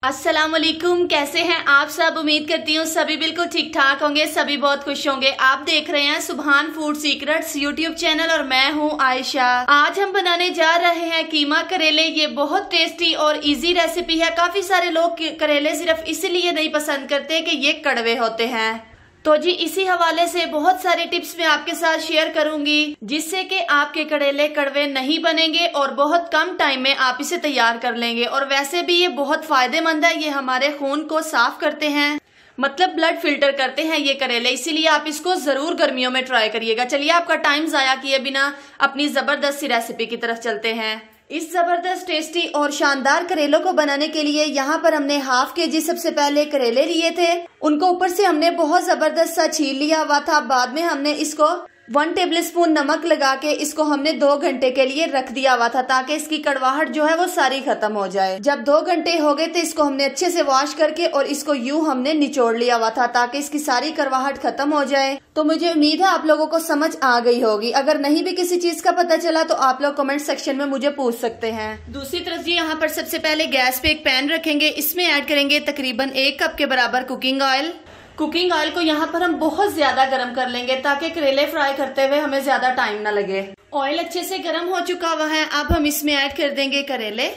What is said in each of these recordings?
अस्सलाम वालेकुम, कैसे हैं आप सब। उम्मीद करती हूँ सभी बिल्कुल ठीक ठाक होंगे, सभी बहुत खुश होंगे। आप देख रहे हैं सुभान फूड सीक्रेट्स यूट्यूब चैनल और मैं हूँ आयशा। आज हम बनाने जा रहे हैं कीमा करेले। ये बहुत टेस्टी और इजी रेसिपी है। काफी सारे लोग करेले सिर्फ इसलिए नहीं पसंद करते कि ये कड़वे होते हैं। तो जी इसी हवाले से बहुत सारे टिप्स मैं आपके साथ शेयर करूंगी जिससे कि आपके करेले कड़वे नहीं बनेंगे और बहुत कम टाइम में आप इसे तैयार कर लेंगे। और वैसे भी ये बहुत फायदेमंद है, ये हमारे खून को साफ करते हैं, मतलब ब्लड फिल्टर करते हैं ये करेले। इसीलिए आप इसको जरूर गर्मियों में ट्राई करिएगा। चलिए आपका टाइम जाया किए बिना अपनी जबरदस्त सी रेसिपी की तरफ चलते हैं। इस जबरदस्त टेस्टी और शानदार करेलों को बनाने के लिए यहाँ पर हमने हाफ केजी सबसे पहले करेले लिए थे। उनको ऊपर से हमने बहुत जबरदस्त सा छील लिया हुआ था। बाद में हमने इसको 1 टेबलस्पून नमक लगा के इसको हमने 2 घंटे के लिए रख दिया हुआ था ताकि इसकी कड़वाहट जो है वो सारी खत्म हो जाए। जब 2 घंटे हो गए थे इसको हमने अच्छे से वॉश करके और इसको यूं हमने निचोड़ लिया हुआ था ताकि इसकी सारी कड़वाहट खत्म हो जाए। तो मुझे उम्मीद है आप लोगों को समझ आ गई होगी। अगर नहीं भी किसी चीज का पता चला तो आप लोग कमेंट सेक्शन में मुझे पूछ सकते हैं। दूसरी तरफ जी यहाँ पर सबसे पहले गैस पे एक पैन रखेंगे। इसमें ऐड करेंगे तकरीबन 1 कप के बराबर कुकिंग ऑयल। कुकिंग ऑयल को यहाँ पर हम बहुत ज्यादा गर्म कर लेंगे ताकि करेले फ्राई करते हुए हमें ज्यादा टाइम ना लगे। ऑयल अच्छे से गर्म हो चुका हुआ है। अब हम इसमें ऐड कर देंगे करेले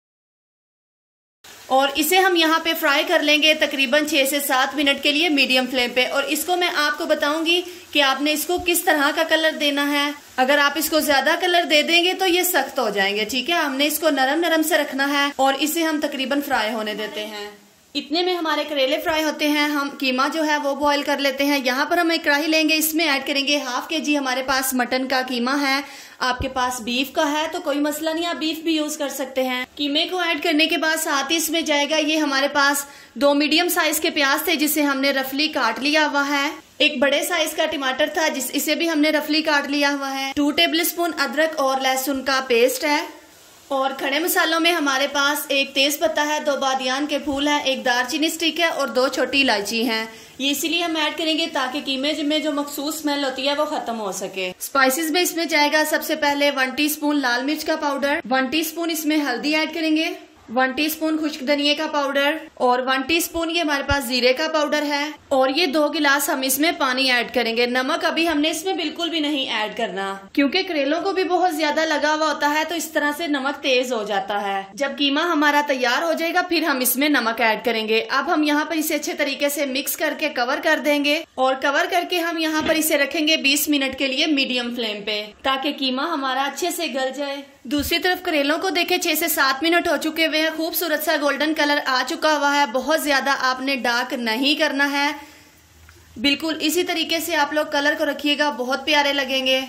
और इसे हम यहाँ पे फ्राई कर लेंगे तकरीबन 6 से 7 मिनट के लिए मीडियम फ्लेम पे। और इसको मैं आपको बताऊंगी कि आपने इसको किस तरह का कलर देना है। अगर आप इसको ज्यादा कलर दे देंगे तो ये सख्त हो जाएंगे, ठीक है। हमने इसको नरम नरम से रखना है और इसे हम तकरीबन फ्राई होने देते हैं। इतने में हमारे करेले फ्राई होते हैं। हम कीमा जो है वो बॉईल कर लेते हैं। यहाँ पर हम एक कढ़ाई लेंगे, इसमें ऐड करेंगे हाफ केजी हमारे पास मटन का कीमा है। आपके पास बीफ का है तो कोई मसला नहीं, आप बीफ भी यूज कर सकते हैं। कीमे को ऐड करने के बाद साथ ही इसमें जाएगा ये हमारे पास 2 मीडियम साइज के प्याज थे जिसे हमने रफली काट लिया हुआ है। एक बड़े साइज का टमाटर था इसे भी हमने रफली काट लिया हुआ है। 2 टेबलस्पून अदरक और लहसुन का पेस्ट है। और खड़े मसालों में हमारे पास एक तेज पत्ता है, 2 बादियान के फूल है, एक दालचीनी स्टिक है और 2 छोटी इलायची हैं। ये इसीलिए हम ऐड करेंगे ताकि कीमे में जो मखसूस स्मेल होती है वो खत्म हो सके। स्पाइसेस में इसमें जाएगा सबसे पहले 1 टीस्पून लाल मिर्च का पाउडर, 1 टीस्पून इसमें हल्दी ऐड करेंगे, 1 टीस्पून खुश्क धनिया का पाउडर और 1 टीस्पून ये हमारे पास जीरे का पाउडर है। और ये 2 गिलास हम इसमें पानी ऐड करेंगे। नमक अभी हमने इसमें बिल्कुल भी नहीं ऐड करना क्योंकि करेलों को भी बहुत ज्यादा लगा हुआ होता है तो इस तरह से नमक तेज हो जाता है। जब कीमा हमारा तैयार हो जाएगा फिर हम इसमें नमक ऐड करेंगे। अब हम यहाँ पर इसे अच्छे तरीके से मिक्स करके कवर कर देंगे और कवर करके हम यहाँ पर इसे रखेंगे 20 मिनट के लिए मीडियम फ्लेम पे ताकि कीमा हमारा अच्छे से गल जाए। दूसरी तरफ करेलों को देखे 6 से 7 मिनट हो चुके हुए हैं। खूबसूरत सा गोल्डन कलर आ चुका हुआ है। बहुत ज्यादा आपने डार्क नहीं करना है, बिल्कुल इसी तरीके से आप लोग कलर को रखिएगा, बहुत प्यारे लगेंगे।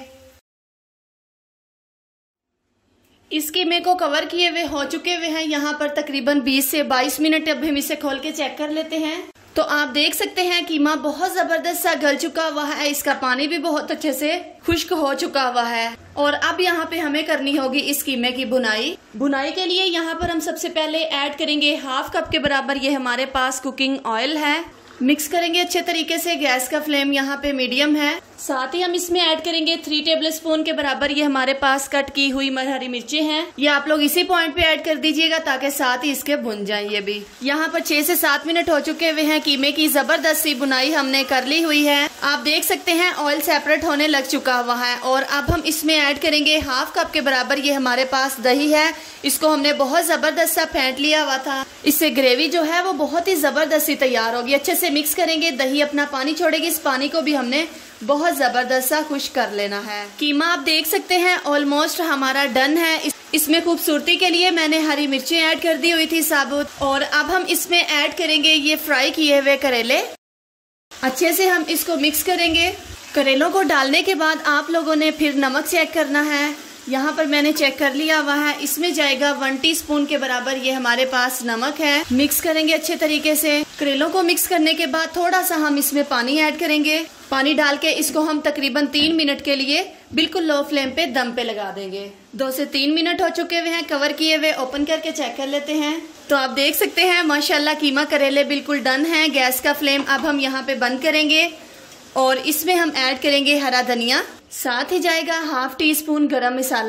इस कीमे को कवर किए हुए हो चुके हुए हैं यहाँ पर तकरीबन 20 से 22 मिनट। अब हम इसे खोल के चेक कर लेते हैं तो आप देख सकते हैं कीमा बहुत जबरदस्त सा गल चुका हुआ है। इसका पानी भी बहुत अच्छे से खुश्क हो चुका हुआ है। और अब यहाँ पे हमें करनी होगी इस कीमे की बुनाई। बुनाई के लिए यहाँ पर हम सबसे पहले ऐड करेंगे हाफ कप के बराबर ये हमारे पास कुकिंग ऑयल है। मिक्स करेंगे अच्छे तरीके से। गैस का फ्लेम यहाँ पे मीडियम है। साथ ही हम इसमें ऐड करेंगे 3 टेबलस्पून के बराबर ये हमारे पास कट की हुई हरी मिर्ची हैं। ये आप लोग इसी पॉइंट पे ऐड कर दीजिएगा ताकि साथ ही इसके भुन जाएं। ये भी यहाँ पर 6 से 7 मिनट हो चुके हुए हैं। कीमे की जबरदस्त सी बुनाई हमने कर ली हुई है। आप देख सकते हैं ऑयल सेपरेट होने लग चुका हुआ है। और अब हम इसमें ऐड करेंगे हाफ कप के बराबर ये हमारे पास दही है। इसको हमने बहुत जबरदस्त सा फेंट लिया हुआ था। इससे ग्रेवी जो है वो बहुत ही जबरदस्त सी तैयार होगी। अच्छे से मिक्स करेंगे, दही अपना पानी छोड़ेगी। इस पानी को भी हमने बहुत जबरदस्त सा खुश्क कर लेना है। कीमा आप देख सकते हैं ऑलमोस्ट हमारा डन है। इसमें खूबसूरती के लिए मैंने हरी मिर्ची ऐड कर दी हुई थी साबुत। और अब हम इसमें ऐड करेंगे ये फ्राई किए हुए करेले। अच्छे से हम इसको मिक्स करेंगे। करेलों को डालने के बाद आप लोगों ने फिर नमक चेक करना है। यहाँ पर मैंने चेक कर लिया हुआ है। इसमें जाएगा 1 टीस्पून के बराबर ये हमारे पास नमक है। मिक्स करेंगे अच्छे तरीके से। करेलों को मिक्स करने के बाद थोड़ा सा हम इसमें पानी ऐड करेंगे। पानी डाल के इसको हम तकरीबन 3 मिनट के लिए बिल्कुल लो फ्लेम पे दम पे लगा देंगे। 2 से 3 मिनट हो चुके हुए हैं कवर किए हुए। ओपन करके चेक कर लेते हैं तो आप देख सकते हैं माशाल्लाह कीमा करेले बिल्कुल डन है। गैस का फ्लेम अब हम यहाँ पे बंद करेंगे और इसमें हम ऐड करेंगे हरा धनिया। साथ ही जाएगा हाफ टी स्पून गरम मसाला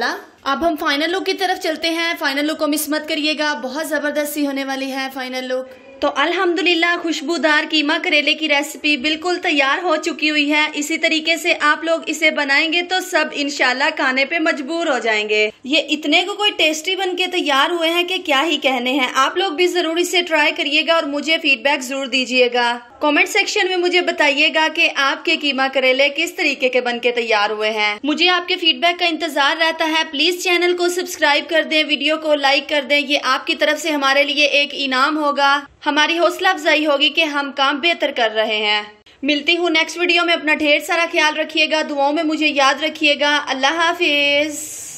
अब हम फाइनल लुक की तरफ चलते हैं। फाइनल लुक को मिस मत करिएगा, बहुत जबरदस्त सी होने वाली है फाइनल लुक। तो अल्हम्दुलिल्लाह खुशबूदार कीमा करेले की रेसिपी बिल्कुल तैयार हो चुकी हुई है। इसी तरीके से आप लोग इसे बनाएंगे तो सब इंशाल्लाह खाने पे मजबूर हो जाएंगे। ये इतने को कोई टेस्टी बन के तैयार हुए हैं कि क्या ही कहने हैं। आप लोग भी जरूर इसे ट्राई करिएगा और मुझे फीडबैक जरूर दीजिएगा। कमेंट सेक्शन में मुझे बताइएगा कि आपके कीमा करेले किस तरीके के बन के तैयार हुए हैं। मुझे आपके फीडबैक का इंतजार रहता है। प्लीज चैनल को सब्सक्राइब कर दें, वीडियो को लाइक कर दें। ये आपकी तरफ से हमारे लिए एक इनाम होगा, हमारी हौसला अफजाई होगी कि हम काम बेहतर कर रहे हैं। मिलती हूँ नेक्स्ट वीडियो में। अपना ढेर सारा ख्याल रखिएगा, दुआओं में मुझे याद रखिएगा। अल्लाह हाफिज।